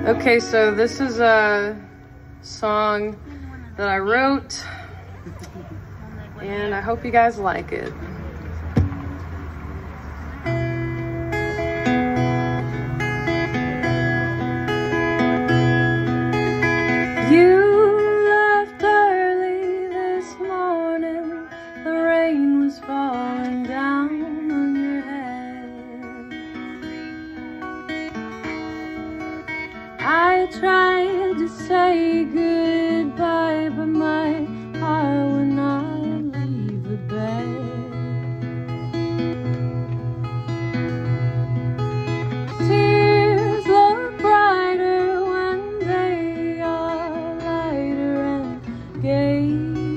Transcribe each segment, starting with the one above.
Okay, so this is a song that I wrote, and I hope you guys like it. You left early this morning, the rain was falling down on your head. I tried to say goodbye, but my heart would not leave the bed. Tears look brighter when they are lighter and gay.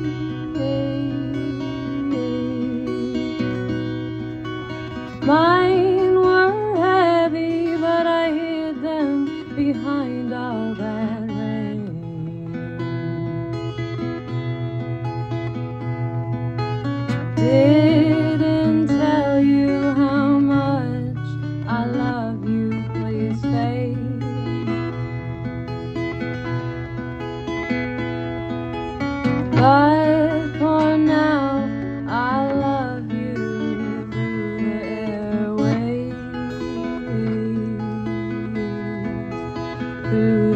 Mine were heavy, but I hid them behind all that rain. Didn't tell you how much I love you, please stay. But for now, I love you through the airwaves. Through